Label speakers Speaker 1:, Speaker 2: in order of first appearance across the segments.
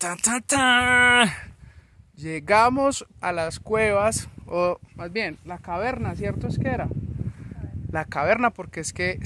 Speaker 1: ta, ta, ta. Llegamos a las cuevas, o más bien la caverna, ¿cierto? Es que era la caverna, porque es que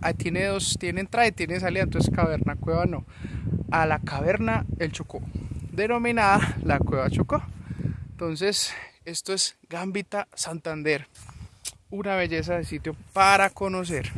Speaker 1: tiene entrada y tiene salida, entonces caverna, cueva no. A la caverna El Chocó, denominada la Cueva Chocó. Entonces, esto es Gambita Santander, una belleza de sitio para conocer.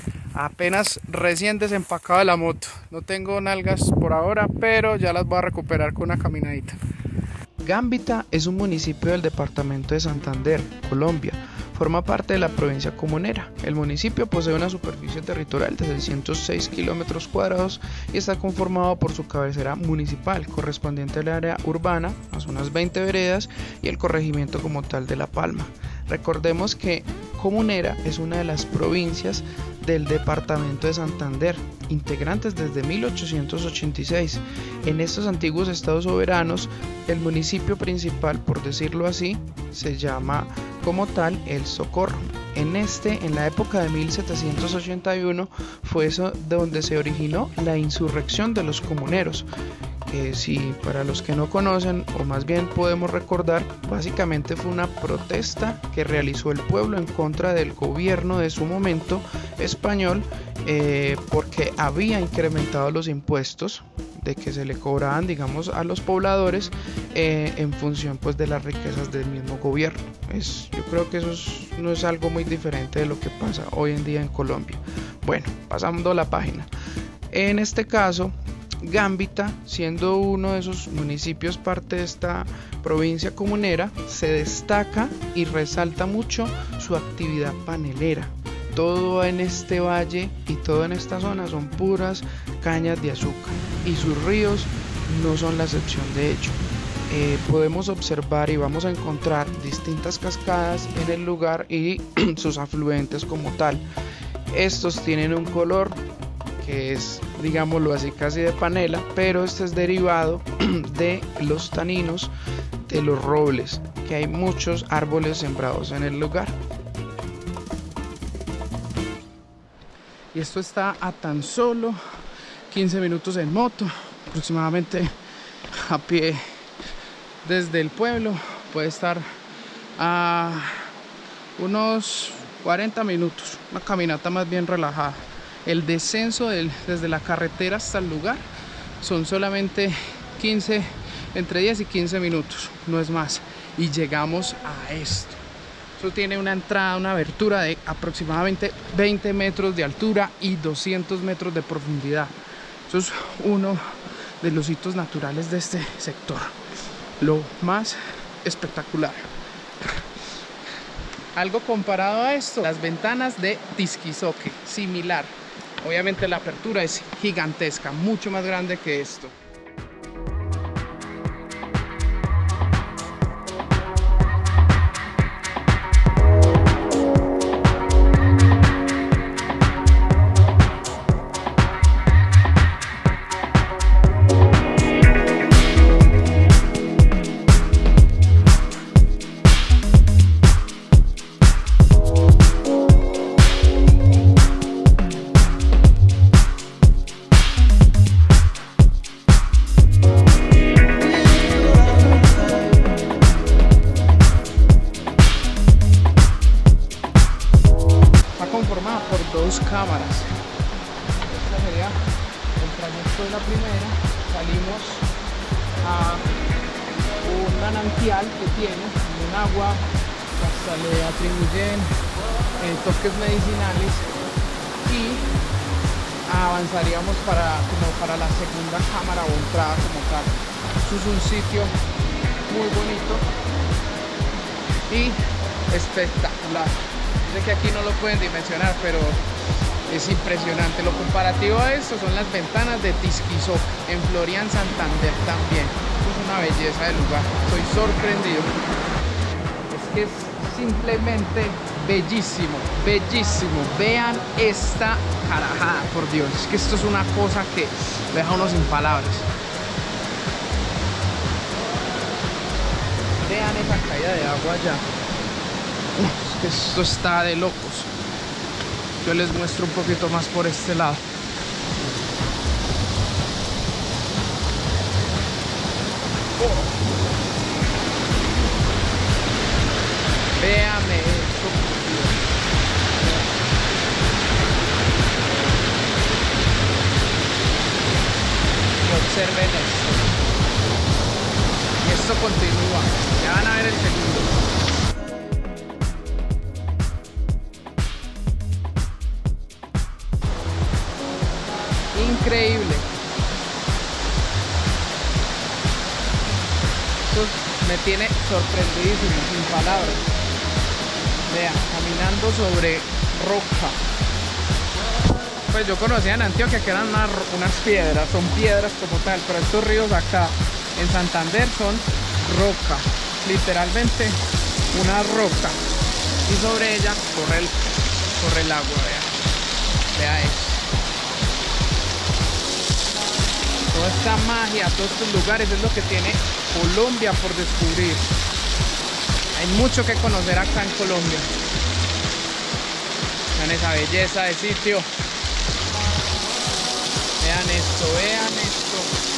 Speaker 1: Apenas recién desempacado de la moto, no tengo nalgas por ahora, pero ya las voy a recuperar con una caminadita. Gambita es un municipio del departamento de Santander, Colombia. Forma parte de la provincia comunera. El municipio posee una superficie territorial de 606 kilómetros cuadrados y está conformado por su cabecera municipal, correspondiente al área urbana, más unas 20 veredas, y el corregimiento como tal de La Palma. Recordemos que Comunera es una de las provincias del departamento de Santander, integrantes desde 1886. En estos antiguos estados soberanos, el municipio principal, por decirlo así, se llama como tal El Socorro. En la época de 1781 fue eso de donde se originó la insurrección de los comuneros. Si para los que no conocen, o más bien podemos recordar, básicamente fue una protesta que realizó el pueblo en contra del gobierno de su momento español, porque había incrementado los impuestos de que se le cobraban, digamos, a los pobladores en función pues de las riquezas del mismo gobierno. Yo creo que eso no es algo muy diferente de lo que pasa hoy en día en Colombia. Bueno, pasando la página. En este caso, Gambita, siendo uno de esos municipios parte de esta provincia comunera, se destaca y resalta mucho su actividad panelera. Todo en este valle y todo en esta zona son puras cañas de azúcar, y sus ríos no son la excepción de ello. Podemos observar y vamos a encontrar distintas cascadas en el lugar y sus afluentes como tal. Estos tienen un color que es, digámoslo así, casi de panela, pero este es derivado de los taninos de los robles, que hay muchos árboles sembrados en el lugar. Y esto está a tan solo 15 minutos en moto, aproximadamente a pie desde el pueblo. Puede estar a unos 40 minutos, una caminata más bien relajada. El descenso desde la carretera hasta el lugar son solamente entre 10 y 15 minutos, no es más. Y llegamos a esto. Esto tiene una entrada, una abertura de aproximadamente 20 metros de altura y 200 metros de profundidad. Eso es uno de los hitos naturales de este sector. Lo más espectacular. Algo comparado a esto, las ventanas de Tisquizoque, similar. Obviamente la apertura es gigantesca, mucho más grande que esto. Cámaras. Esta sería el trayecto de la primera. Salimos a un manantial que tiene un agua, hasta le atribuyen toques medicinales, y avanzaríamos para la segunda cámara o entrada como tal. Esto es un sitio muy bonito y espectacular. Sé que aquí no lo pueden dimensionar, pero es impresionante. Lo comparativo a esto son las ventanas de Tisquizoque, en Florian, Santander también. Es una belleza del lugar, estoy sorprendido. Es que es simplemente bellísimo, bellísimo. Vean esta carajada, por Dios. Es que esto es una cosa que deja uno sin palabras. Vean esa caída de agua allá. Es que esto está de locos. Yo les muestro un poquito más por este lado. Véame esto, por Dios. Y observen esto. Y esto continúa. Ya van a ver el segundo. Increíble. Esto me tiene sorprendidísimo, sin palabras. Vean, caminando sobre roca. Pues yo conocía en Antioquia que eran unas piedras, son piedras como tal, pero estos ríos acá en Santander son roca, literalmente una roca. Y sobre ella corre el agua, vea eso. Toda esta magia, todos estos lugares es lo que tiene Colombia por descubrir. Hay mucho que conocer acá en Colombia. Vean esa belleza de sitio. Vean esto, vean esto.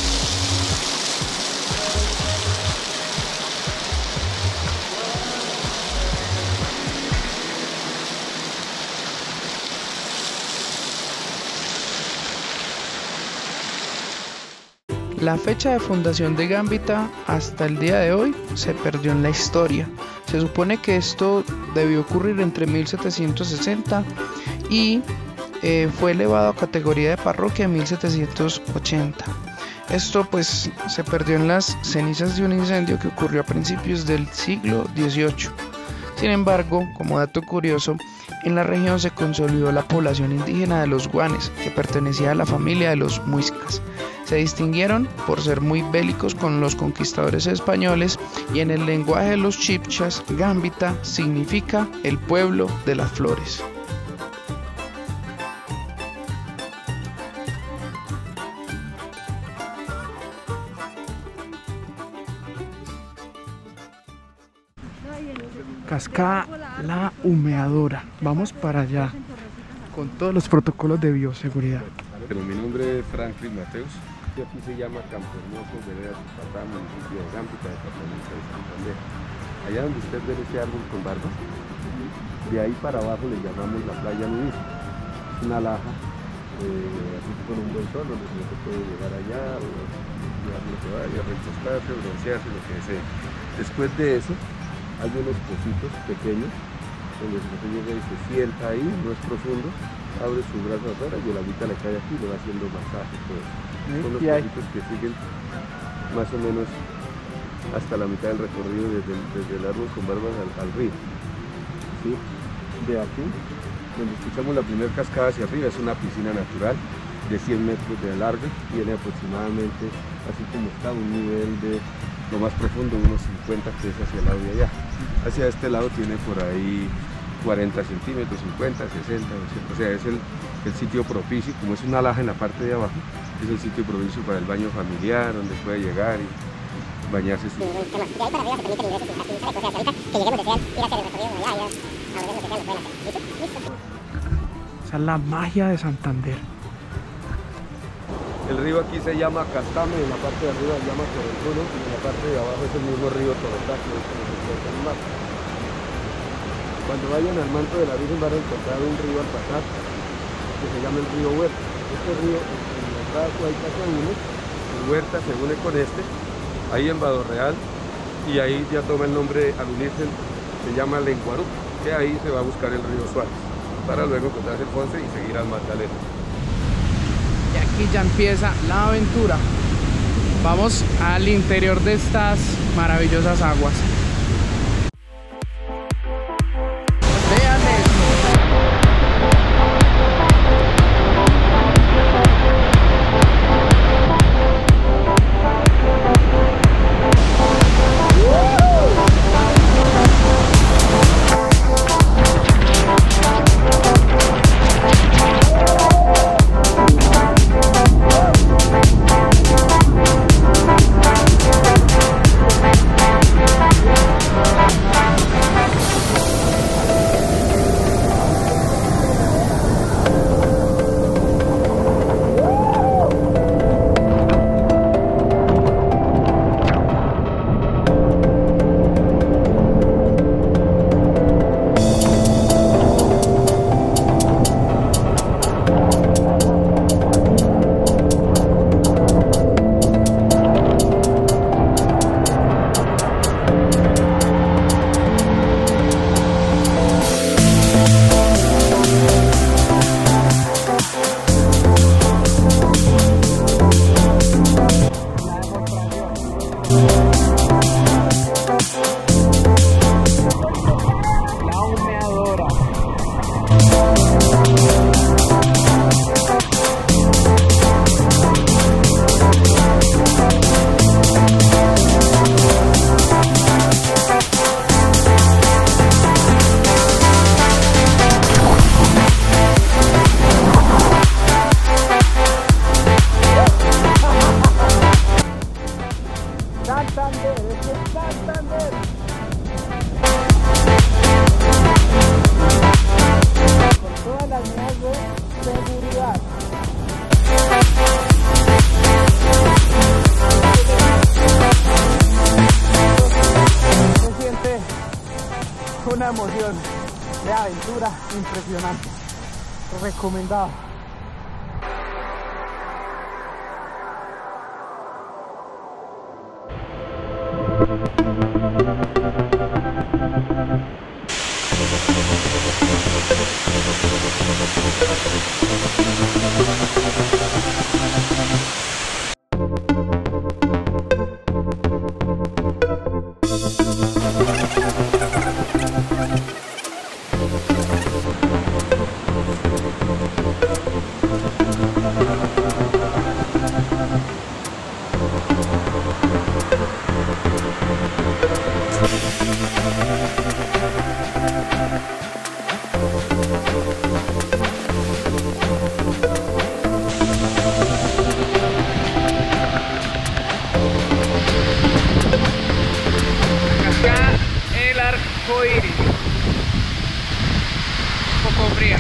Speaker 1: La fecha de fundación de Gambita hasta el día de hoy se perdió en la historia. Se supone que esto debió ocurrir entre 1760 y fue elevado a categoría de parroquia en 1780. Esto pues se perdió en las cenizas de un incendio que ocurrió a principios del siglo XVIII. Sin embargo, como dato curioso, en la región se consolidó la población indígena de los guanes, que pertenecía a la familia de los muiscas. Se distinguieron por ser muy bélicos con los conquistadores españoles y en el lenguaje de los chibchas, Gambita significa el pueblo de las flores. Cascada La Humeadora. Vamos para allá con todos los protocolos de bioseguridad.
Speaker 2: Pero mi nombre es Franklin Mateus y aquí se llama Campo Hermoso, vereda Zapata, municipio de Gambita, departamento de Santander. Allá donde usted ve ese árbol con barba, de ahí para abajo le llamamos la playa Luis. Es una laja, así con un buen sol donde se puede llegar allá, o llevar lo que vaya, recostarse, broncearse, lo que desee. Después de eso, hay unos pocitos pequeños donde se llega y se sienta ahí, no es profundo, abre su brazo afuera y el agüita le cae aquí y le va haciendo masaje. Son los pocitos que siguen más o menos hasta la mitad del recorrido desde el árbol con barbas al río. ¿Sí? De aquí, donde escuchamos la primera cascada hacia arriba, es una piscina natural de 100 metros de largo, tiene aproximadamente, así como está, un nivel de lo más profundo, unos 50 que es hacia el lado de allá. Hacia este lado tiene por ahí 40 centímetros, 50, 60, 80, o sea, es el sitio propicio, como es una laja en la parte de abajo, es el sitio propicio para el baño familiar, donde puede llegar y bañarse. Sí.
Speaker 1: Esa es la magia de Santander.
Speaker 2: El río aquí se llama Castame, en la parte de arriba se llama Torrentuno y en la parte de abajo es el mismo río Torretá, que es como se encuentra en el mar. Cuando vayan al manto de la Virgen van a encontrar un río al pasar que se llama el río Huerta. Este río, en la entrada Cuayca se une, el Huerta se une con este, ahí en Vado Real, y ahí ya toma el nombre al unirse, se llama Lenguarú, que ahí se va a buscar el río Suárez, para luego encontrarse el Ponce y seguir al Magdalena.
Speaker 1: Y aquí ya empieza la aventura. Vamos al interior de estas maravillosas aguas. Vean esto. seguridad. Se siente una emoción de aventura impresionante. Recomendado. Acá el arco iris, un poco fría.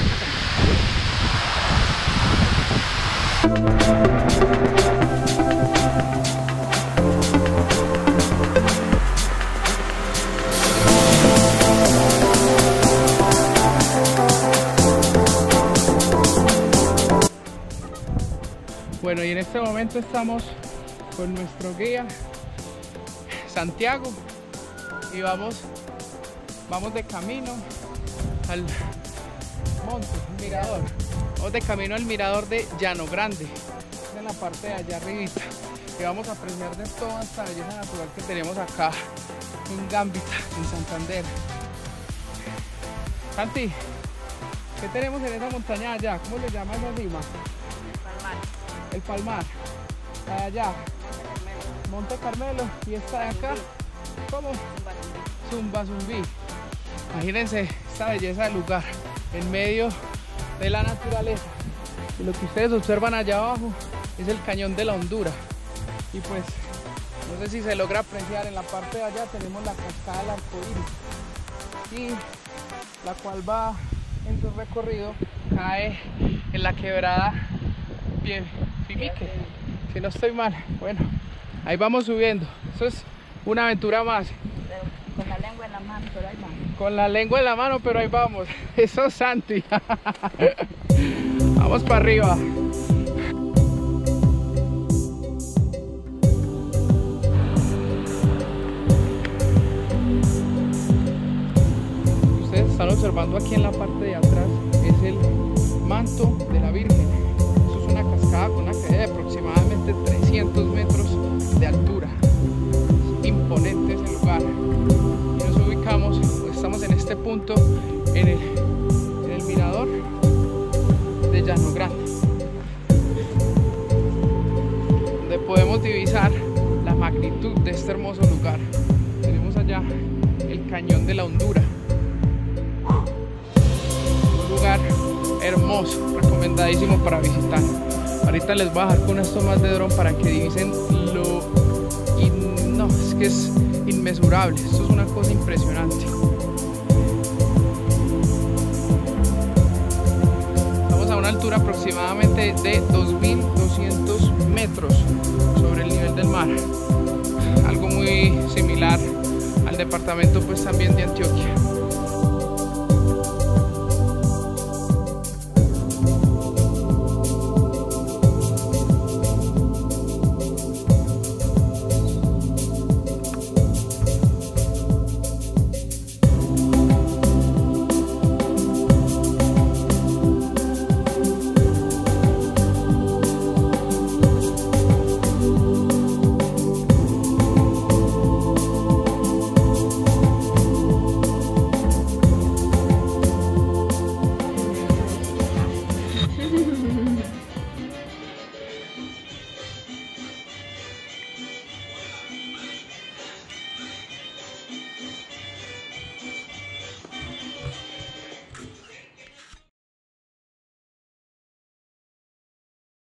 Speaker 1: Bueno, y en este momento estamos con nuestro guía Santiago y vamos de camino al monte, al mirador. Vamos de camino al mirador de Llano Grande, en la parte de allá arribita, y vamos a apreciar de toda esta belleza natural que tenemos acá en Gambita, en Santander. Santi, ¿qué tenemos en esa montaña allá? ¿Cómo le llama esa cima? El Palmar, la de allá, Monte Carmelo, y esta de acá, ¿cómo? Sumbasumbí. Imagínense esta belleza del lugar, en medio de la naturaleza. Y lo que ustedes observan allá abajo es el cañón de la Hondura. Y pues, no sé si se logra apreciar, en la parte de allá tenemos la cascada del Arco Iris, y la cual va en su recorrido, cae en la quebrada Pimique, si no estoy mal. Bueno, ahí vamos subiendo. Eso es una aventura más.
Speaker 3: Con la lengua en la mano, pero ahí vamos.
Speaker 1: Con la lengua en la mano, pero ahí vamos. Eso es Santi. Vamos para arriba. Ustedes están observando aquí en la parte de atrás, es el manto de la Virgen. Eso es una cascada con una caída de aproximadamente 300 metros de altura. Es imponente ese lugar. Y nos ubicamos, pues estamos en este punto, en el mirador de Llano Grande, donde podemos divisar la magnitud de este hermoso lugar. Tenemos allá el cañón de la Hondura, un lugar hermoso, recomendadísimo para visitar. Ahorita les voy a dejar con unas tomas de dron para que divisen no, es que es inmesurable. Esto es una cosa impresionante. Estamos a una altura aproximadamente de 2.200 metros sobre el nivel del mar, algo muy similar al departamento pues también de Antioquia.